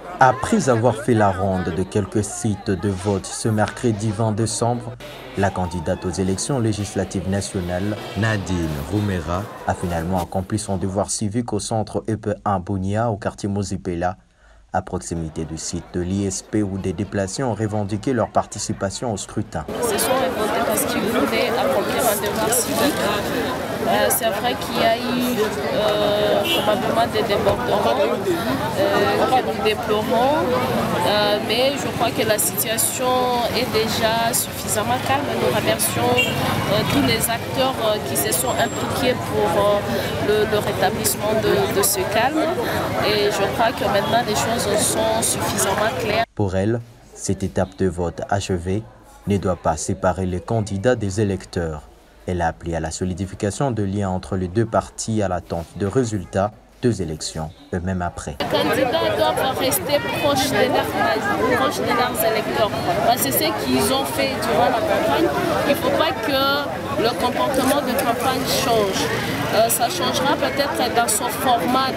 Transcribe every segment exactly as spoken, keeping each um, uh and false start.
Après avoir fait la ronde de quelques sites de vote ce mercredi vingt décembre, la candidate aux élections législatives nationales, Nadine Roumera, a finalement accompli son devoir civique au centre E P un Bunia, au quartier Mozipela, à proximité du site de l'I S P où des déplacés ont revendiqué leur participation au scrutin. Ils se sont révoltés parce qu'ils voulaient accomplir un devoir civique. Euh, c'est vrai qu'il y a eu euh, probablement des débordements euh, que nous déplorons, euh, mais je crois que la situation est déjà suffisamment calme. Nous remercions euh, tous les acteurs euh, qui se sont impliqués pour euh, le, le rétablissement de, de ce calme, et je crois que maintenant les choses sont suffisamment claires. Pour elle, cette étape de vote achevée ne doit pas séparer les candidats des électeurs. Elle a appelé à la solidification de liens entre les deux partis à l'attente de résultats deux élections, eux-mêmes après. Les candidats doivent rester proches de leurs, proches de leurs électeurs. C'est ce qu'ils ont fait durant la campagne. Il ne faut pas que le comportement de campagne change. Euh, ça changera peut-être dans son format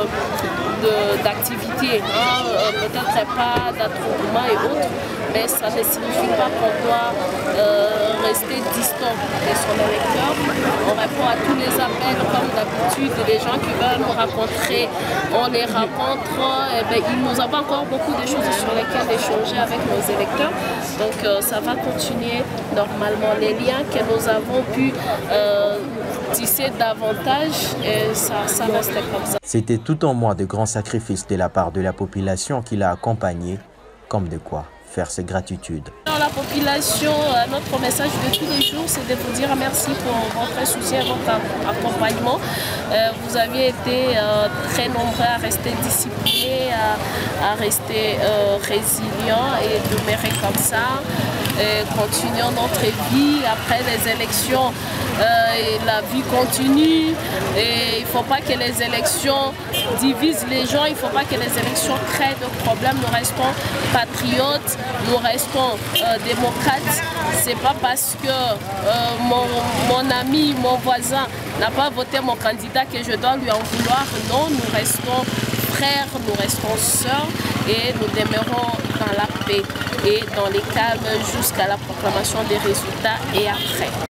d'activité, hein, euh, peut-être pas d'attroupement et autres, mais ça ne signifie pas qu'on doit euh, rester distant de son électeur. On répond à tous les appels comme d'habitude, les gens qui veulent nous rencontrer, on les rencontre. Et bien, nous avons encore beaucoup de choses sur lesquelles échanger avec nos électeurs, donc euh, ça va continuer normalement. Les liens que nous avons pu euh, tisser davantage, et ça, ça reste comme ça. C'était tout un mois de grands sacrifices de la part de la population qui l'a accompagné, comme de quoi faire ses gratitudes. Dans la population, notre message de tous les jours, c'est de vous dire merci pour votre soutien, votre accompagnement. Euh, vous avez été euh, très nombreux à rester disciplinés, à, à rester euh, résilients et demeurer comme ça. Et continuons notre vie après les élections. Euh, et la vie continue et il ne faut pas que les élections divisent les gens, il ne faut pas que les élections créent de problèmes. Nous restons patriotes, nous restons euh, démocrates. Ce n'est pas parce que euh, mon, mon ami, mon voisin n'a pas voté mon candidat que je dois lui en vouloir. Non, nous restons frères, nous restons sœurs et nous demeurons dans la paix et dans les calmes jusqu'à la proclamation des résultats et après.